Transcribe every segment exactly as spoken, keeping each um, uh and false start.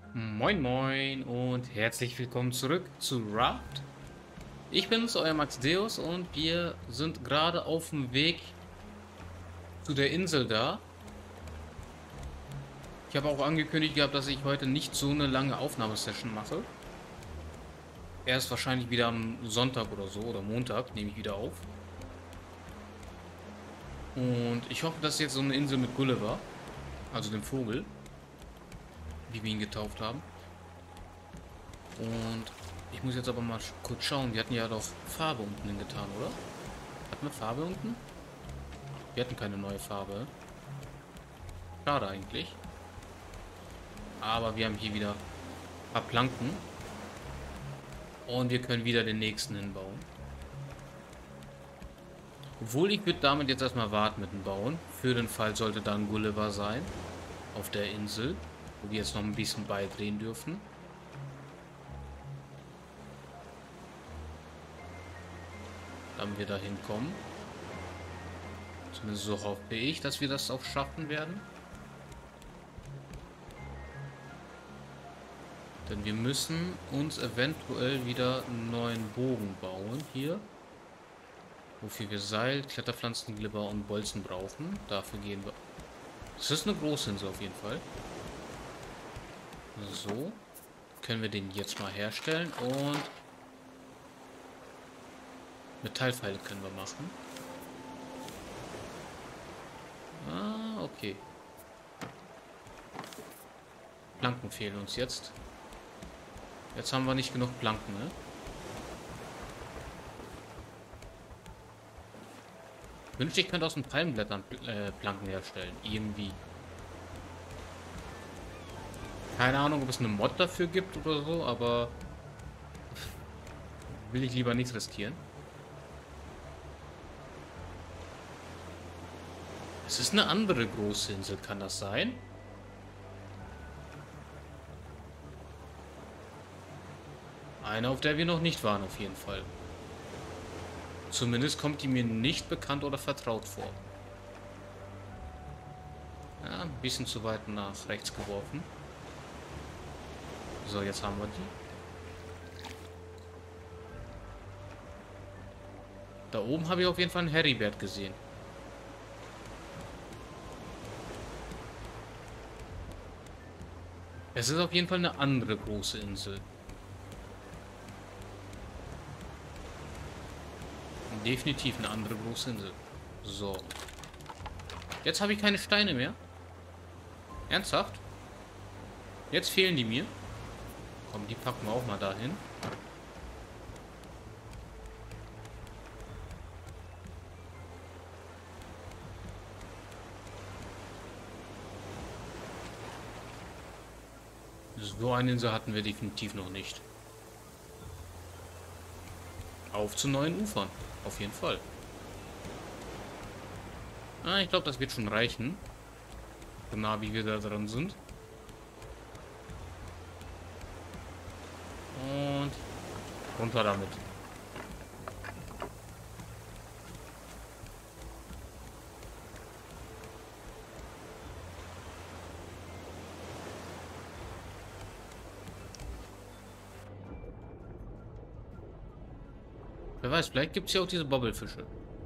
Moin Moin und herzlich willkommen zurück zu Raft. Ich bin's, euer Max Deus, und wir sind gerade auf dem Weg zu der Insel da. Ich habe auch angekündigt gehabt, dass ich heute nicht so eine lange Aufnahmesession mache. Erst wahrscheinlich wieder am Sonntag oder so oder Montag nehme ich wieder auf. Und ich hoffe, dass jetzt so eine Insel mit Gulliver, also dem Vogel, wie wir ihn getauft haben. Und ich muss jetzt aber mal kurz schauen. Wir hatten ja doch Farbe unten hingetan, oder? Hatten wir Farbe unten? Wir hatten keine neue Farbe. Schade eigentlich. Aber wir haben hier wieder ein paar Planken. Und wir können wieder den nächsten hinbauen. Obwohl, ich würde damit jetzt erstmal warten mit dem Bauen. Für den Fall sollte dann Gulliver sein. Auf der Insel. Wo wir jetzt noch ein bisschen beidrehen dürfen. Dann wir da hinkommen. Zumindest so hoffe ich, dass wir das auch schaffen werden. Denn wir müssen uns eventuell wieder einen neuen Bogen bauen hier. Wofür wir Seil, Kletterpflanzen, Glibber und Bolzen brauchen. Dafür gehen wir... Das ist eine große Insel auf jeden Fall. So. Können wir den jetzt mal herstellen und... Metallpfeile können wir machen. Ah, okay. Planken fehlen uns jetzt. Jetzt haben wir nicht genug Planken, ne? Ich wünschte, ich könnte aus den Palmblättern äh, Planken herstellen. Irgendwie. Keine Ahnung, ob es eine Mod dafür gibt oder so, aber... will ich lieber nichts riskieren. Es ist eine andere große Insel, kann das sein? Eine, auf der wir noch nicht waren, auf jeden Fall. Zumindest kommt die mir nicht bekannt oder vertraut vor. Ja, ein bisschen zu weit nach rechts geworfen. So, jetzt haben wir die. Da oben habe ich auf jeden Fall einen Heribert gesehen. Es ist auf jeden Fall eine andere große Insel. Definitiv eine andere große Insel. So. Jetzt habe ich keine Steine mehr. Ernsthaft? Jetzt fehlen die mir. Komm, die packen wir auch mal dahin. So eine Insel hatten wir definitiv noch nicht. Auf zu neuen Ufern. Auf jeden Fall. Ah, ich glaube, das wird schon reichen. So nah wie wir da dran sind. Und runter damit. Wer weiß, vielleicht gibt es ja auch diese Bobbelfische.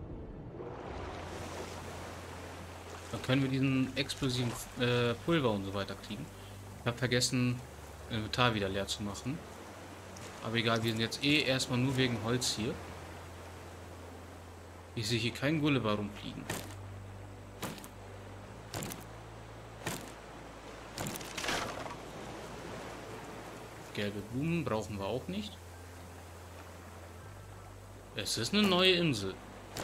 Dann können wir diesen explosiven äh, Pulver und so weiter kriegen. Ich habe vergessen, Inventar wieder leer zu machen. Aber egal, wir sind jetzt eh erstmal nur wegen Holz hier. Ich sehe hier keinen Gulliver rumfliegen. Gelbe Blumen brauchen wir auch nicht. Es ist eine neue Insel.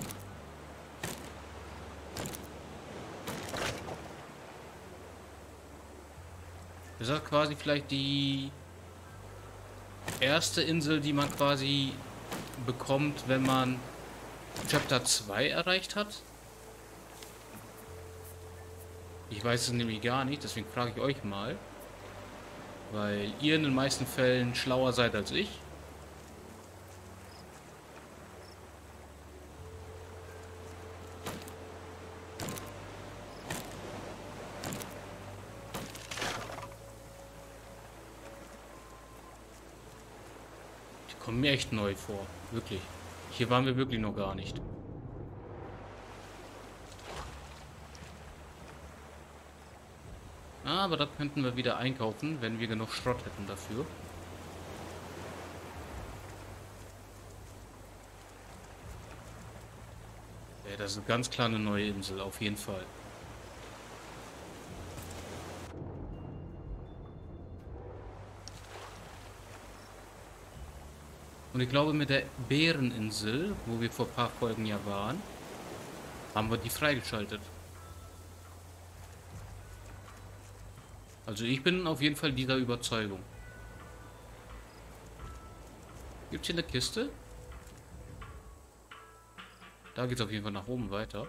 Ist das quasi vielleicht die erste Insel, die man quasi bekommt, wenn man Chapter zwei erreicht hat? Ich weiß es nämlich gar nicht, deswegen frage ich euch mal. Weil ihr in den meisten Fällen schlauer seid als ich. Kommt mir echt neu vor. Wirklich. Hier waren wir wirklich noch gar nicht. Aber da könnten wir wieder einkaufen, wenn wir genug Schrott hätten dafür. Ja, das ist ganz klar eine neue Insel, auf jeden Fall. Und ich glaube, mit der Bäreninsel, wo wir vor ein paar Folgen ja waren, haben wir die freigeschaltet. Also ich bin auf jeden Fall dieser Überzeugung. Gibt es hier eine Kiste? Da geht es auf jeden Fall nach oben weiter.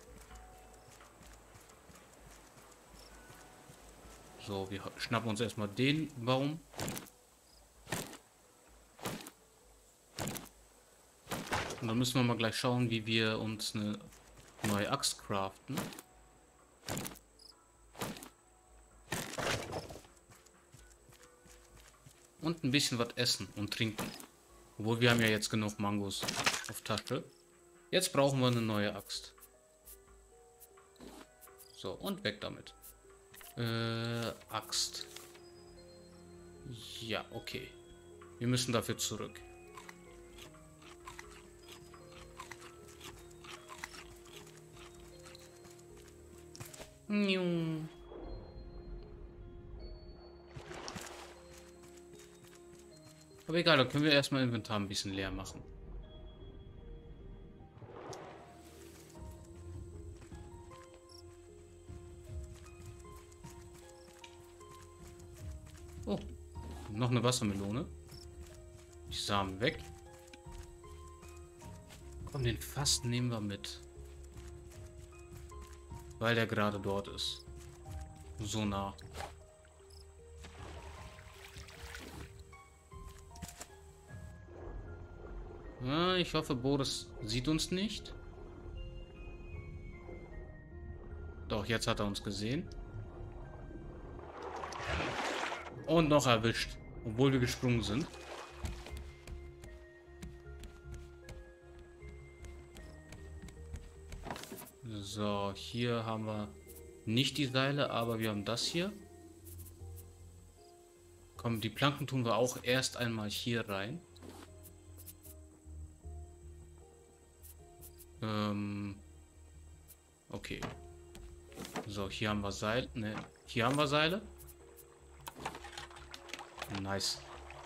So, wir schnappen uns erstmal den Baum. Und dann müssen wir mal gleich schauen, wie wir uns eine neue Axt craften. Und ein bisschen was essen und trinken. Obwohl wir haben ja jetzt genug Mangos auf Tasche. Jetzt brauchen wir eine neue Axt. So, und weg damit. Äh, Axt. Ja, okay. Wir müssen dafür zurück. Niu. Aber egal, dann können wir erstmal Inventar ein bisschen leer machen. Oh, noch eine Wassermelone. Die Samen weg. Komm, den Fass nehmen wir mit. Weil der gerade dort ist. So nah. Ja, ich hoffe, Boris sieht uns nicht. Doch, jetzt hat er uns gesehen. Und noch erwischt. Obwohl wir gesprungen sind. So, hier haben wir nicht die Seile, aber wir haben das hier. Komm, die Planken tun wir auch erst einmal hier rein. Ähm, okay. So, hier haben wir Seile. Ne, hier haben wir Seile. Nice.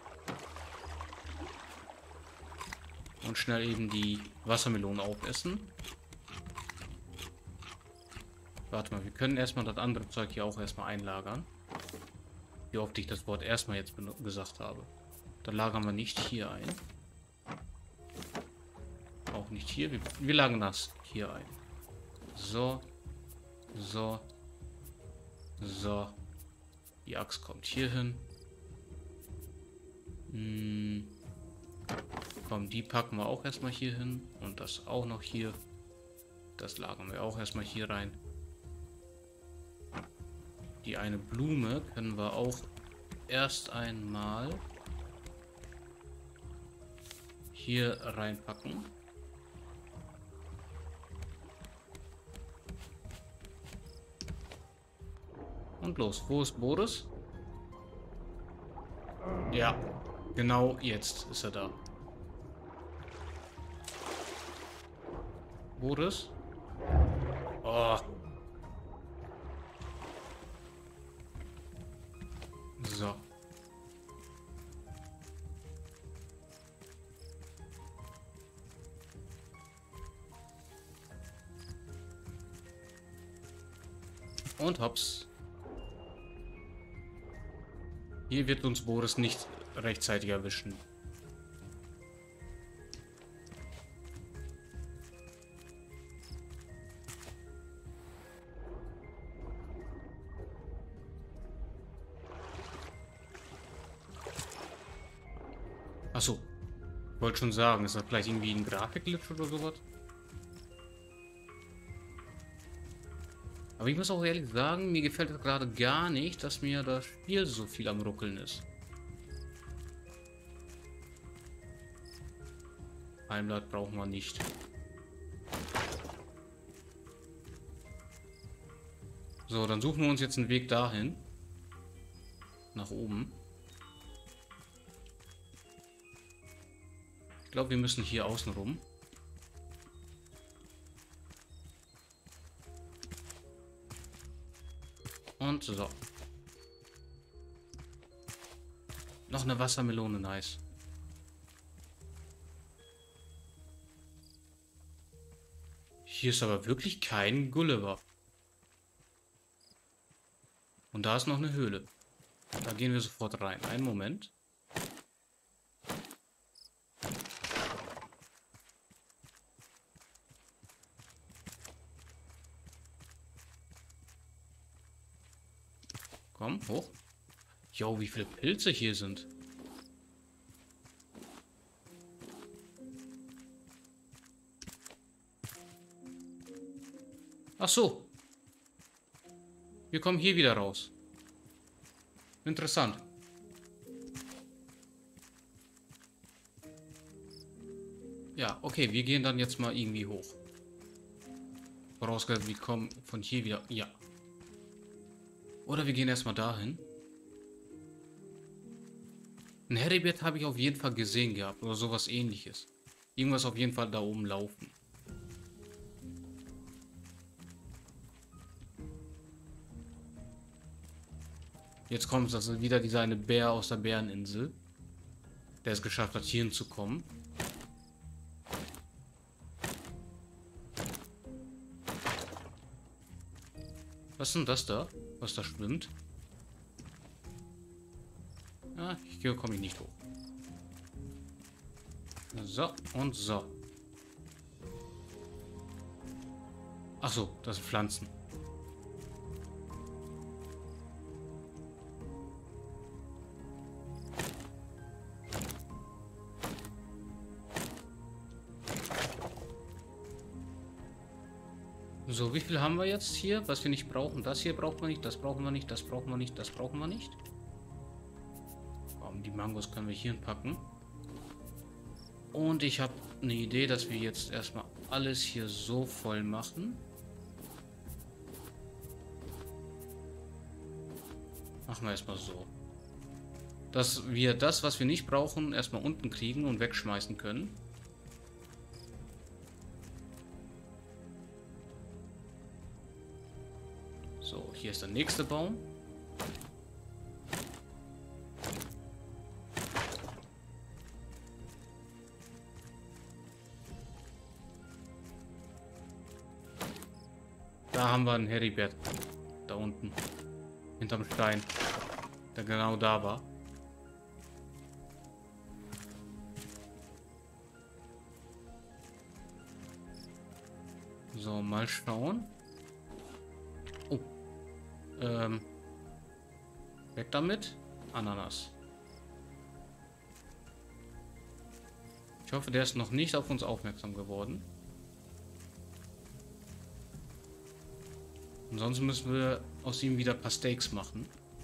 Und schnell eben die Wassermelonen aufessen. Warte mal, wir können erstmal das andere Zeug hier auch erstmal einlagern. Wie oft ich das Wort erstmal jetzt gesagt habe. Dann lagern wir nicht hier ein. Auch nicht hier. Wir, wir lagern das hier ein. So. So. So. Die Axt kommt hier hin. Hm. Komm, die packen wir auch erstmal hier hin. Und das auch noch hier. Das lagern wir auch erstmal hier rein. Die eine Blume können wir auch erst einmal hier reinpacken. Und los, wo ist Boris? Ja, genau jetzt ist er da. Boris? Oh. So. Und hops. Hier wird uns Boris nicht rechtzeitig erwischen. Achso. Ich wollte schon sagen, ist das vielleicht irgendwie ein Grafikglitch oder sowas? Aber ich muss auch ehrlich sagen, mir gefällt es gerade gar nicht, dass mir das Spiel so viel am Ruckeln ist. Palmblatt brauchen wir nicht. So, dann suchen wir uns jetzt einen Weg dahin. Nach oben. Ich glaube, wir müssen hier außen rum. Und so. Noch eine Wassermelone, nice. Hier ist aber wirklich kein Gulliver. Und da ist noch eine Höhle. Da gehen wir sofort rein. Einen Moment. Komm, hoch. Jo, wie viele Pilze hier sind. Ach so. Wir kommen hier wieder raus. Interessant. Ja, okay, wir gehen dann jetzt mal irgendwie hoch. Vorausgesetzt, wir kommen von hier wieder. Ja. Oder wir gehen erstmal dahin. Ein Heribert habe ich auf jeden Fall gesehen gehabt. Oder sowas ähnliches. Irgendwas auf jeden Fall da oben laufen. Jetzt kommt es also wieder dieser eine Bär aus der Bäreninsel. Der es geschafft hat, hierhin zu kommen. Was ist denn das da? Was da schwimmt? Ah, hier komme ich nicht hoch. So und so. Ach so, das sind Pflanzen. So, wie viel haben wir jetzt hier, was wir nicht brauchen? Das hier brauchen wir nicht, das brauchen wir nicht, das brauchen wir nicht, das brauchen wir nicht. Die Mangos können wir hier packen. Und ich habe eine Idee, dass wir jetzt erstmal alles hier so voll machen. Machen wir erstmal so. Dass wir das, was wir nicht brauchen, erstmal unten kriegen und wegschmeißen können. So, hier ist der nächste Baum. Da haben wir einen Heribert. Da unten. Hinterm Stein. Der genau da war. So, mal schauen. Oh. Ähm. Weg damit. Ananas. Ich hoffe, der ist noch nicht auf uns aufmerksam geworden. Ansonsten müssen wir aus ihm wieder ein paar Steaks machen.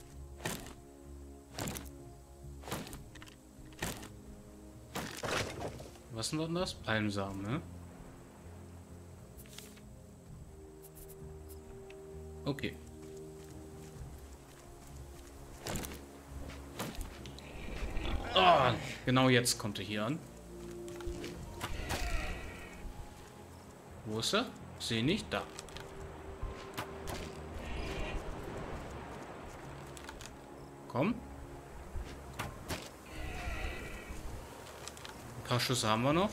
Was ist denn das? Palmsamen, ne? Okay. Oh, genau jetzt kommt er hier an. Wo ist er? Ich sehe nicht. Da. Komm. Ein paar Schüsse haben wir noch.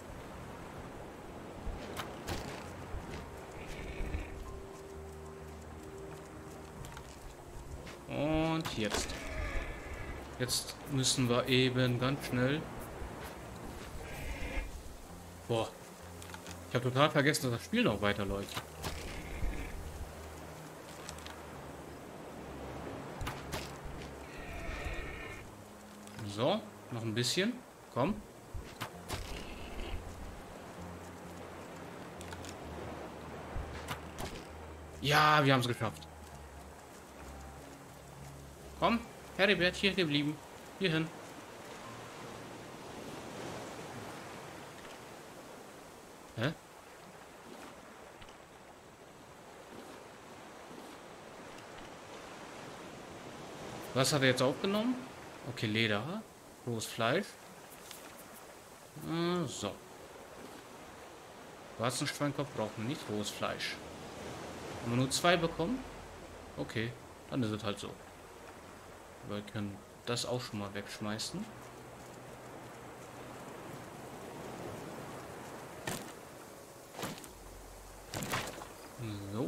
Und jetzt. Jetzt müssen wir eben ganz schnell. Boah. Ich habe total vergessen, dass das Spiel noch weiterläuft. So, noch ein bisschen. Komm. Ja, wir haben es geschafft. Komm, Heribert, hier geblieben. Hier hin. Hä? Was hat er jetzt aufgenommen? Okay, Leder. Rohes Fleisch. Äh, so. Warzenschweinkopf brauchen wir nicht. Rohes Fleisch. Haben wir nur zwei bekommen? Okay, dann ist es halt so. Wir können das auch schon mal wegschmeißen. So.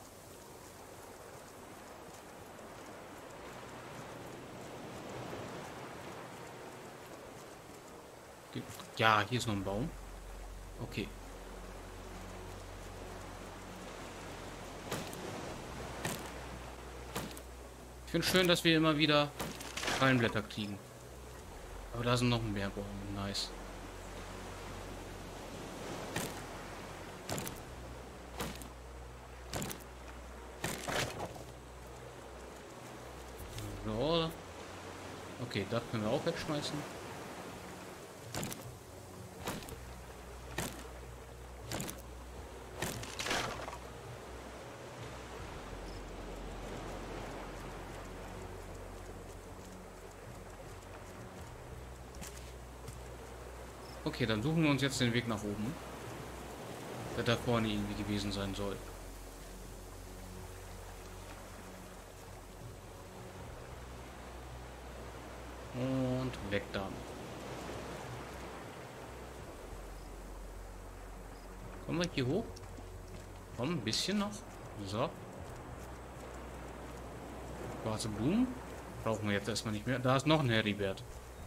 Ja, hier ist noch ein Baum. Okay. Ich finde schön, dass wir immer wieder Palmblätter kriegen. Aber da sind noch mehr Bäume. Nice. So. Okay, das können wir auch wegschmeißen. Okay, dann suchen wir uns jetzt den Weg nach oben. Der da vorne irgendwie gewesen sein soll. Und weg damit. Kommen wir hier hoch? Komm, ein bisschen noch. So. Schwarze Blumen. Brauchen wir jetzt erstmal nicht mehr. Da ist noch ein Heribert.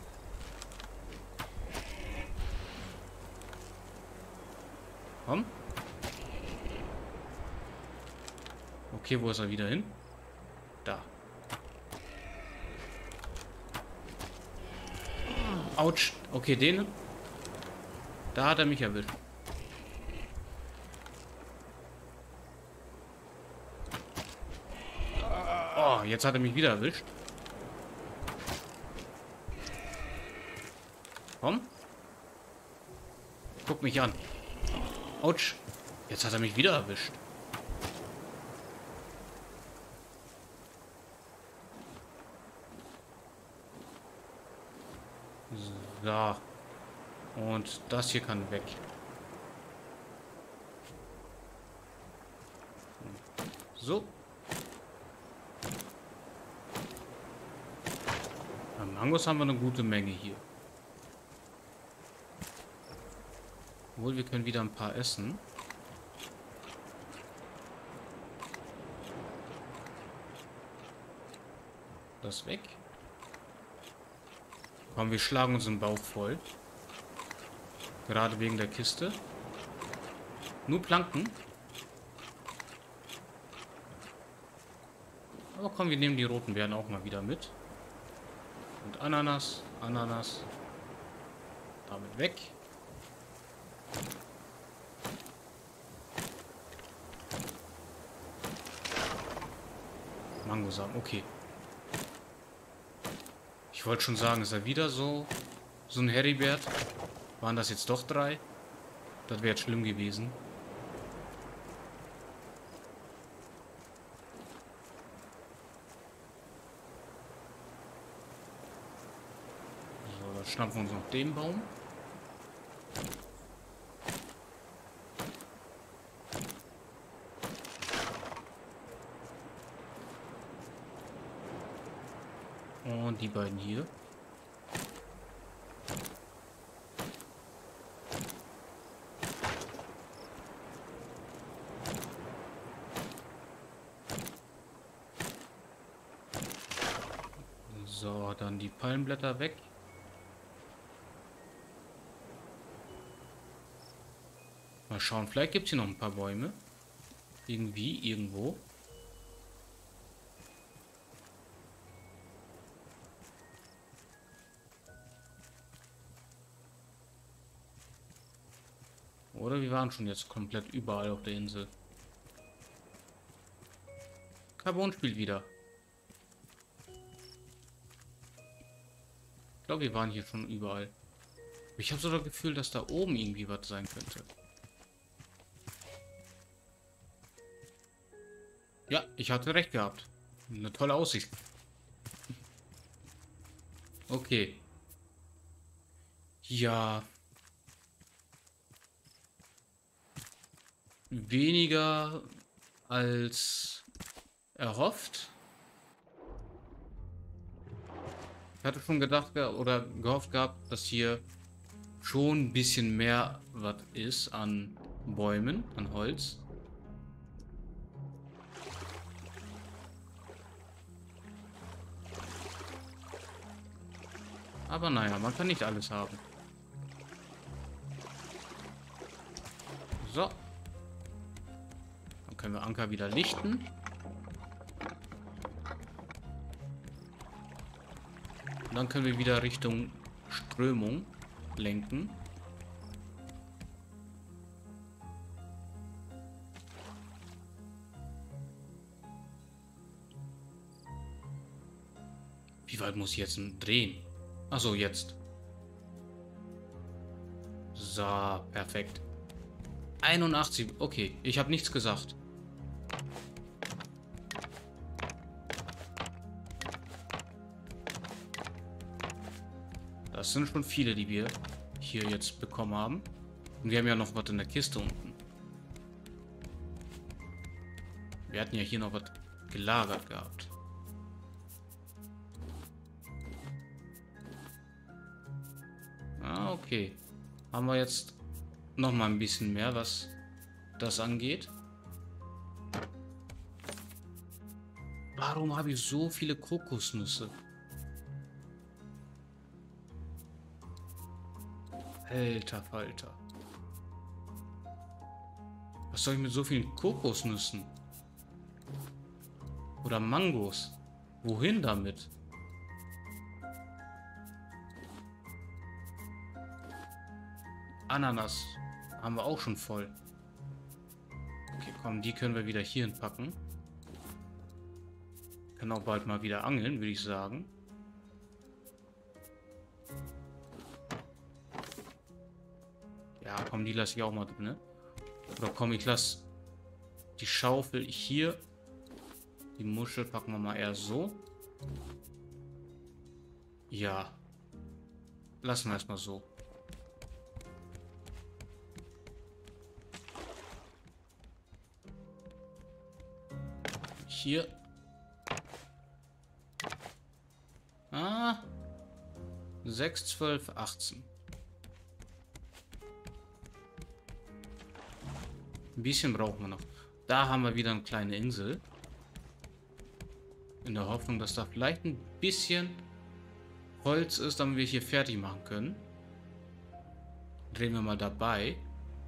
Komm. Okay, wo ist er wieder hin? Da. Autsch. Okay, den. Da hat er mich erwischt. Oh, jetzt hat er mich wieder erwischt. Komm. Guck mich an. Autsch. Jetzt hat er mich wieder erwischt. So. Und das hier kann weg. So. An Mangos haben wir eine gute Menge hier. Obwohl, wir können wieder ein paar essen. Das weg. Komm, wir schlagen uns den Bauch voll. Gerade wegen der Kiste. Nur Planken. Aber komm, wir nehmen die roten Beeren auch mal wieder mit. Und Ananas, Ananas. Damit weg. Mangosamen, okay. Ich wollte schon sagen, ist er wieder so, so ein Heribert? Waren das jetzt doch drei? Das wäre jetzt schlimm gewesen. So, dann schnappen wir uns noch den Baum. Und die beiden hier. So, dann die Palmblätter weg. Mal schauen, vielleicht gibt es hier noch ein paar Bäume. Irgendwie, irgendwo. Oder wir waren schon jetzt komplett überall auf der Insel. Carbon spielt wieder. Ich glaube, wir waren hier schon überall. Ich habe so das Gefühl, dass da oben irgendwie was sein könnte. Ja, ich hatte recht gehabt. Eine tolle Aussicht. Okay. Ja, weniger als erhofft. Ich hatte schon gedacht ge- oder gehofft gehabt, dass hier schon ein bisschen mehr was ist an Bäumen, an Holz. Aber naja, man kann nicht alles haben. So. Dann können wir Anker wieder lichten. Und dann können wir wieder Richtung Strömung lenken. Wie weit muss ich jetzt denn drehen? Achso, jetzt. So, perfekt. einundachtzig. Okay, ich habe nichts gesagt. Das sind schon viele, die wir hier jetzt bekommen haben. Und wir haben ja noch was in der Kiste unten. Wir hatten ja hier noch was gelagert gehabt. Ah, okay. Haben wir jetzt noch mal ein bisschen mehr, was das angeht. Warum habe ich so viele Kokosnüsse? Alter Falter. Was soll ich mit so vielen Kokosnüssen? Oder Mangos? Wohin damit? Ananas haben wir auch schon voll. Okay, komm, die können wir wieder hier hinpacken. Können auch bald mal wieder angeln, würde ich sagen. Ja, komm, die lasse ich auch mal drin. Ne? Oder komm, ich lasse die Schaufel hier. Die Muschel packen wir mal eher so. Ja. Lassen wir erstmal so. Hier. Ah. sechs, zwölf, achtzehn. Ein bisschen brauchen wir noch. Da haben wir wieder eine kleine Insel. In der Hoffnung, dass da vielleicht ein bisschen Holz ist, damit wir hier fertig machen können. Drehen wir mal dabei.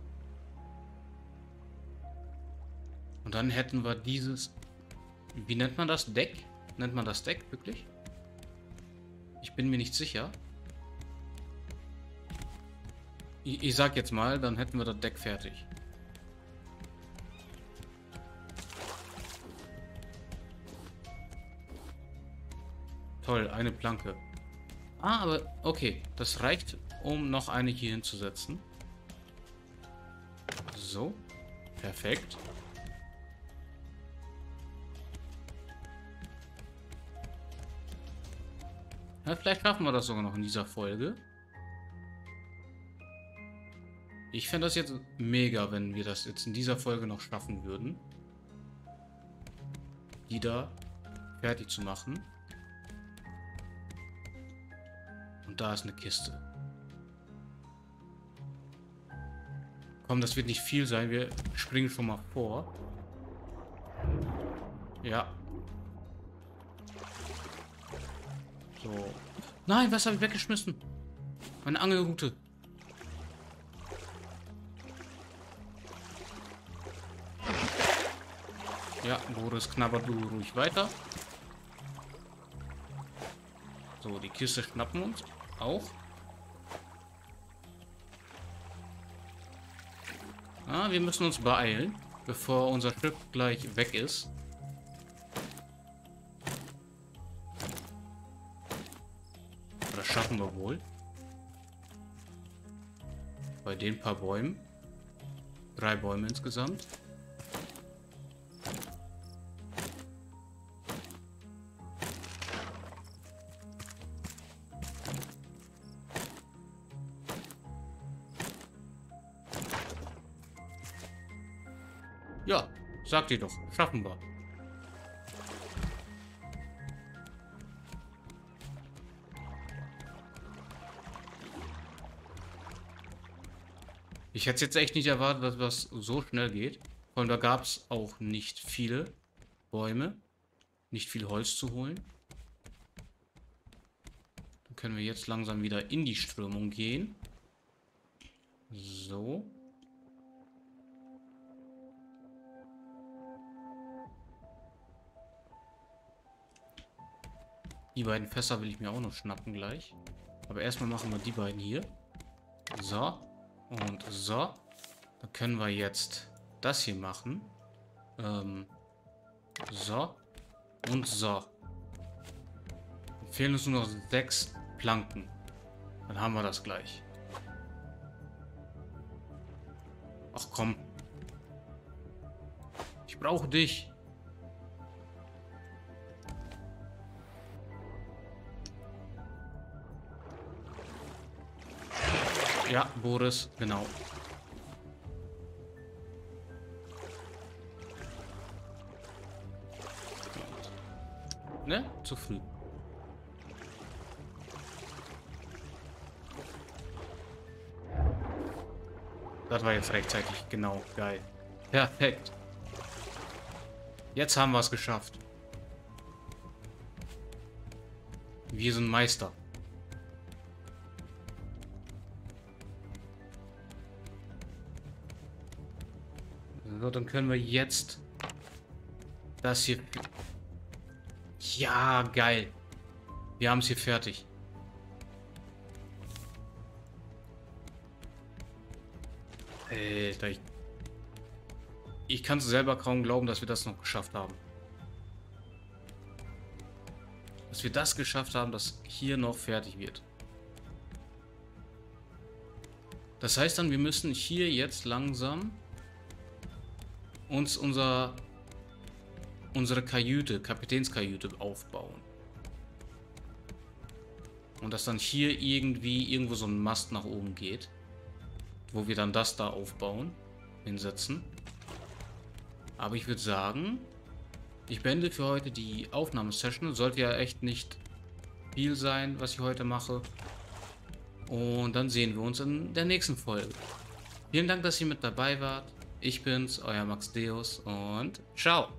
Und dann hätten wir dieses... Wie nennt man das? Deck? Nennt man das Deck wirklich? Ich bin mir nicht sicher. Ich, ich sag jetzt mal, dann hätten wir das Deck fertig. Toll, eine Planke. Ah, aber okay. Das reicht, um noch eine hier hinzusetzen. So. Perfekt. Ja, vielleicht schaffen wir das sogar noch in dieser Folge. Ich fände das jetzt mega, wenn wir das jetzt in dieser Folge noch schaffen würden. Die da fertig zu machen. Und da ist eine Kiste. Komm, das wird nicht viel sein. Wir springen schon mal vor. Ja. So. Nein, was habe ich weggeschmissen? Meine Angelrute. Ja, Boris knabbert du ruhig weiter. So, die Kiste schnappen uns auch. Ah, wir müssen uns beeilen, bevor unser Schiff gleich weg ist. Das schaffen wir wohl. Bei den paar Bäumen. Drei Bäume insgesamt. Ja, sagt ihr doch. Schaffen wir. Ich hätte jetzt echt nicht erwartet, dass das so schnell geht. Vor allem da gab es auch nicht viele Bäume. Nicht viel Holz zu holen. Dann können wir jetzt langsam wieder in die Strömung gehen. So. Die beiden Fässer will ich mir auch noch schnappen gleich. Aber erstmal machen wir die beiden hier. So. Und so. Dann können wir jetzt das hier machen. Ähm. So. Und so. Dann fehlen uns nur noch sechs Planken. Dann haben wir das gleich. Ach komm. Ich brauche dich. Ja, Boris, genau. Ne? Zu früh. Das war jetzt rechtzeitig. Genau. Geil. Perfekt. Jetzt haben wir es geschafft. Wir sind Meister. So, dann können wir jetzt das hier... Ja, geil. Wir haben es hier fertig. Alter, ich, ich kann es selber kaum glauben, dass wir das noch geschafft haben. Dass wir das geschafft haben, dass hier noch fertig wird. Das heißt dann, wir müssen hier jetzt langsam uns unser unsere Kajüte, Kapitänskajüte aufbauen. Und dass dann hier irgendwie irgendwo so ein Mast nach oben geht, wo wir dann das da aufbauen, hinsetzen. Aber ich würde sagen, ich beende für heute die Aufnahmesession. Sollte ja echt nicht viel sein, was ich heute mache. Und dann sehen wir uns in der nächsten Folge. Vielen Dank, dass ihr mit dabei wart. Ich bin's, euer Max Deus und ciao.